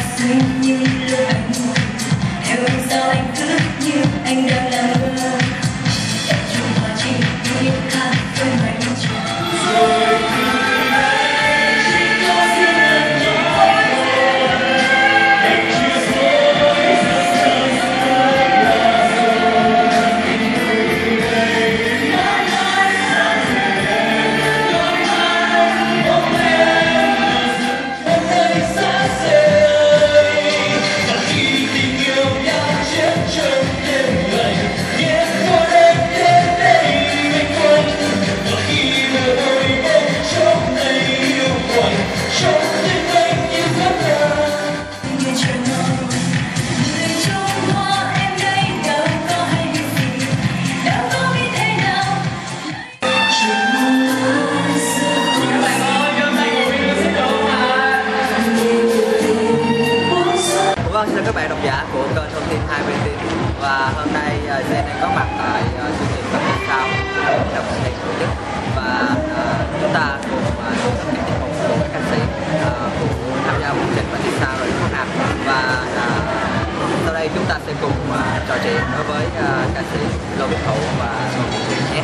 như anh hiểu sao anh cứ như anh đang làm ngơ tập trung vào chỉ yêu khác với mây trời. Vâng, xin các bạn độc giả của kênh Thông tin 2BT và hôm nay Sen đang có mặt tại chương trình Bác Sĩ Sao đồng Sen tổ chức và chúng ta cùng thực hiện tiết mục của các ca sĩ cùng tham gia chương trình Bác Sĩ Sao rồi Quốc Nam và sau đây chúng ta sẽ cùng trò chuyện đối với ca sĩ Lô Bích Hữu và nhé.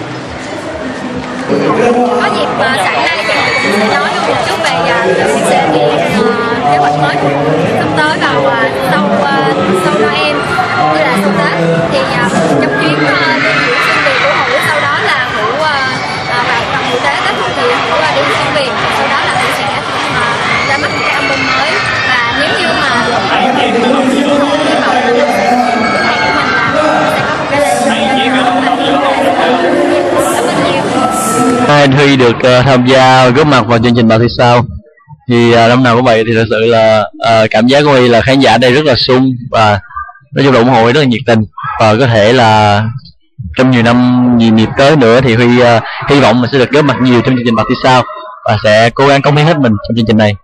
Có dịp sẵn đây thì mình sẽ nói luôn một chút về sẽ đi kế hoạch mới sắp tới vào sau Noel như là sau Tết thì trong chuyến diễn xuyên Việt của Hữu, sau đó là Hữu vào mùa Tết thì Hữu đi xuyên Việt, sau đó là Hữu sẽ ra mắt một cái album mới và nếu như mà Hữu hy vọng là cái này của mình là sẽ có một cái lên Hai Huy được tham gia góp mặt vào chương trình Bác Sĩ Sao thì năm nào cũng vậy, thì thật sự là cảm giác của Huy là khán giả đây rất là sung và nói chung là ủng hộ rất là nhiệt tình, và có thể là trong nhiều năm nhiều tới nữa thì Huy hy vọng mình sẽ được góp mặt nhiều trong chương trình Bác Sĩ Sao và sẽ cố gắng cống hiến hết mình trong chương trình này.